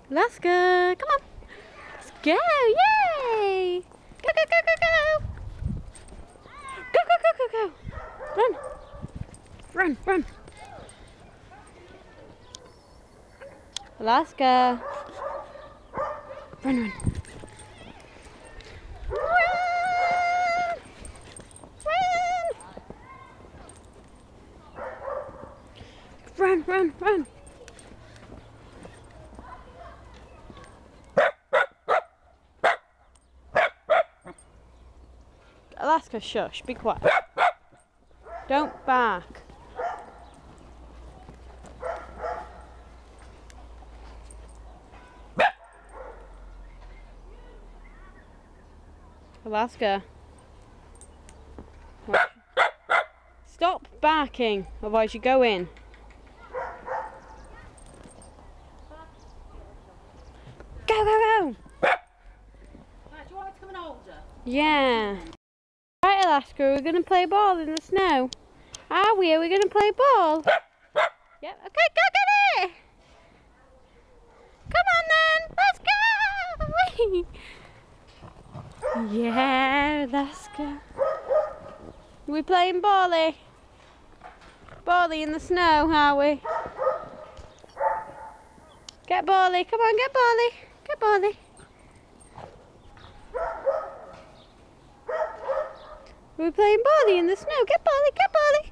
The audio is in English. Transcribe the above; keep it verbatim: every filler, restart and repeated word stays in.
Alaska, come on. Let's go, yay! Go, go, go, go, go! Go, go, go, go, go! Run! Run, run! Alaska! Run, run! Run! Run, run, run! Alaska, shush, be quiet. Don't bark. Alaska. Stop barking, otherwise you go in. Go, go, go! Right, do you want me to come and hold her? Yeah. Right, Alaska, we're going to play ball in the snow. Are we? Are we going to play ball? Yep. Okay, go get it! Come on then, let's go! Yeah, Alaska. Are we playing bally? Bally in the snow, are we? Get Bally, come on, get Bally. Get Bally. We're playing Bally in the snow. Get Bally, get Bally.